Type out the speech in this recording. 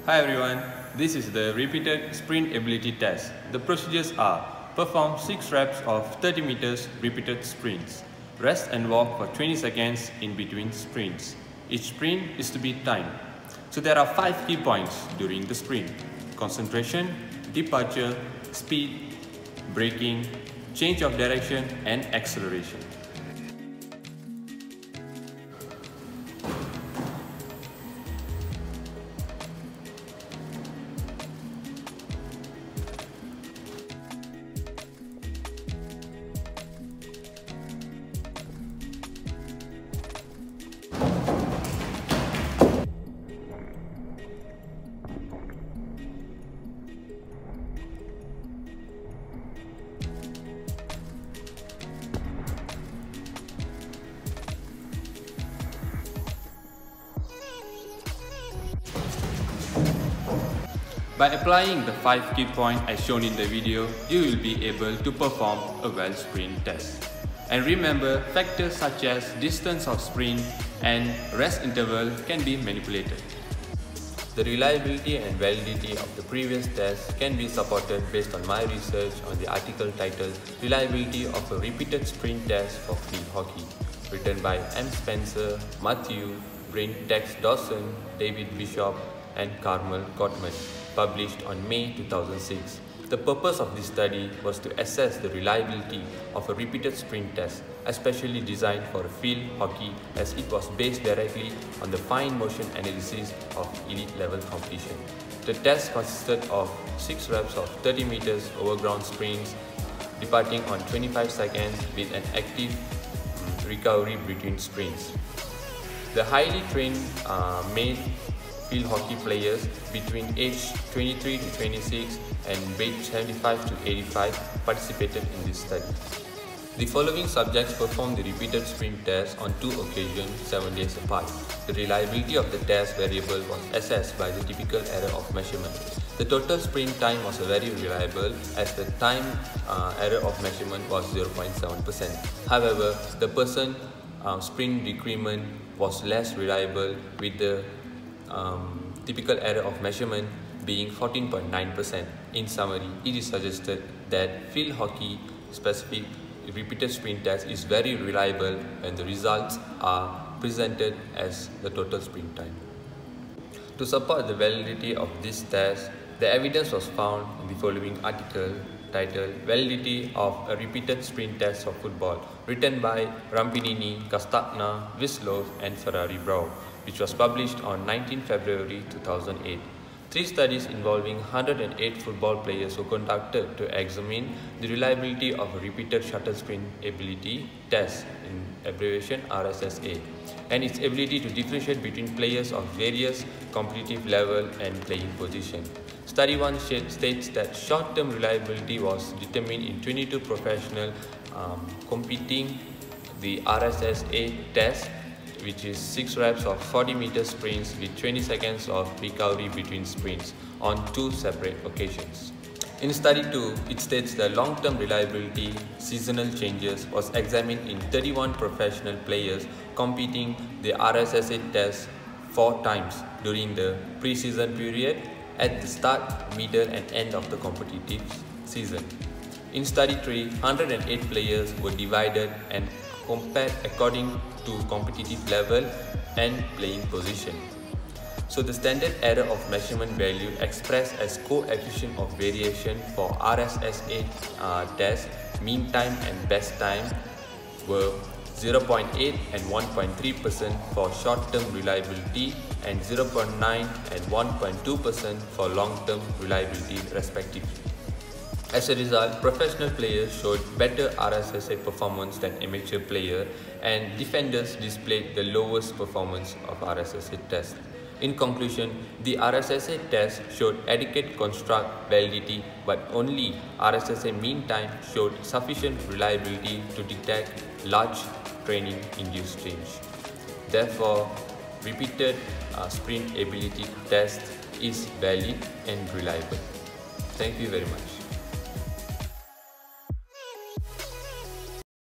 Hi everyone, this is the repeated sprint ability test. The procedures are: perform 6 reps of 30 meters repeated sprints. Rest and walk for 20 seconds in between sprints. Each sprint is to be timed. So there are 5 key points during the sprint: concentration, departure, speed, braking, change of direction and acceleration. By applying the 5 key points as shown in the video, you will be able to perform a well sprint test. And remember, factors such as distance of sprint and rest interval can be manipulated. The reliability and validity of the previous test can be supported based on my research on the article titled "Reliability of a Repeated Sprint Test for Field Hockey", written by M. Spencer, Matthew, Brent Tex Dawson, David Bishop, and Carmel Gottman, published on May 2006. The purpose of this study was to assess the reliability of a repeated sprint test, especially designed for field hockey, as it was based directly on the fine motion analysis of elite level competition. The test consisted of 6 reps of 30 meters overground sprints, departing on 25 seconds with an active recovery between sprints. The highly trained male field hockey players between age 23 to 26 and weight 75 to 85 participated in this study. The following subjects performed the repeated sprint test on 2 occasions 7 days apart. The reliability of the test variable was assessed by the typical error of measurement. The total sprint time was very reliable as the time error of measurement was 0.7%. However, the person sprint decrement was less reliable, with the typical error of measurement being 14.9%. In summary, it is suggested that field hockey specific repeated sprint test is very reliable when the results are presented as the total sprint time. To support the validity of this test, the evidence was found in the following article titled "Validity of a Repeated Sprint Test for Football", written by Rampinini, Castagna, Wislov, and Ferrari-Brown, which was published on 19 February 2008. 3 studies involving 108 football players were conducted to examine the reliability of a repeated shuttle sprint ability test, in abbreviation RSSA, and its ability to differentiate between players of various competitive level and playing position. Study 1 states that short-term reliability was determined in 22 professional competing the RSSA test, which is 6 reps of 40 meter sprints with 20 seconds of recovery between sprints on 2 separate occasions. In study 2, it states that long-term reliability seasonal changes was examined in 31 professional players competing the RSSA test 4 times during the pre-season period, at the start, middle and end of the competitive season. In study 3, 108 players were divided and compared according to competitive level and playing position. So the standard error of measurement value expressed as coefficient of variation for RSSA test, mean time and best time, were 0.8 and 1.3% for short-term reliability and 0.9 and 1.2% for long-term reliability respectively. As a result, professional players showed better RSSA performance than amateur players, and defenders displayed the lowest performance of RSSA test. In conclusion, the RSSA test showed adequate construct validity, but only RSSA mean time showed sufficient reliability to detect large training-induced change. Therefore, repeated sprint ability test is valid and reliable. Thank you very much.